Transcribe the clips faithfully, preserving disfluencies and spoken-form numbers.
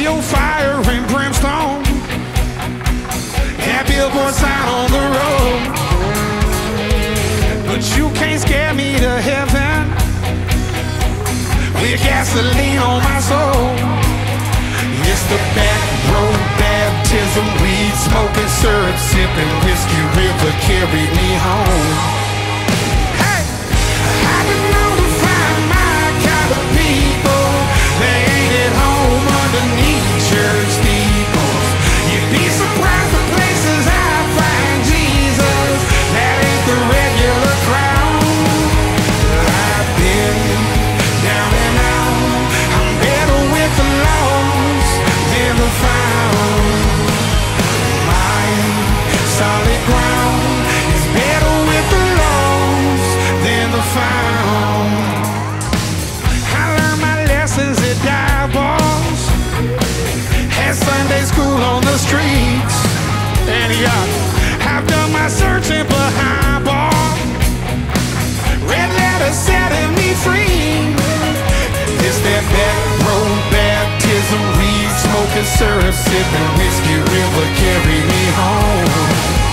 your fire and brimstone. That billboard sign on the road, but you can't scare me to heaven with gasoline on my soul. It's the Backroad Baptism, weed smoking, syrup sipping, whiskey river carried me home. Hey, I've been known to find my kind of people. They ain't at home underneath church steeples. You'd be surprised the places I find Jesus. That ain't the regular crowd. I've been down and out. I'm better with the lost than the found. My solid ground is better with the lost than the found. I learned my lessons at dive balls, had Sunday school on the streets, and yeah, I've done my searching for highball. Red letter setting me free. It's that Backroad Baptism, weed smoking, syrup sipping, whiskey river carry me home.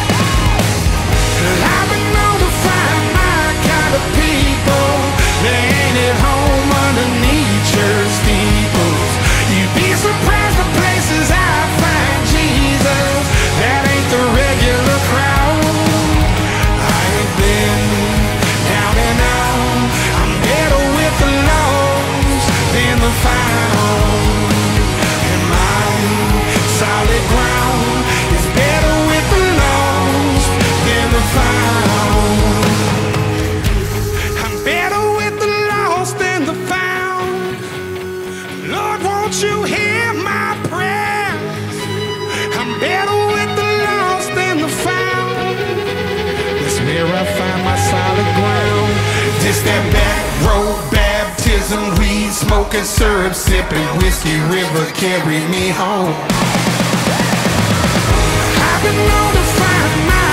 I've been known to find my kind of people. They ain't at home underneath church steeples. You'd be surprised the places I find Jesus. That ain't the regular crowd. I ain't been down and out. I'm better with the lost than the found. And my solid ground is better with the lost than the found. I'm better with the lost than the found. Lord, won't you hear my prayers? I'm better with the lost than the found. It's where I find my solid ground. This that Backroad Baptism, weed smoking, syrup sipping, whiskey river carry me home. I've been known to find my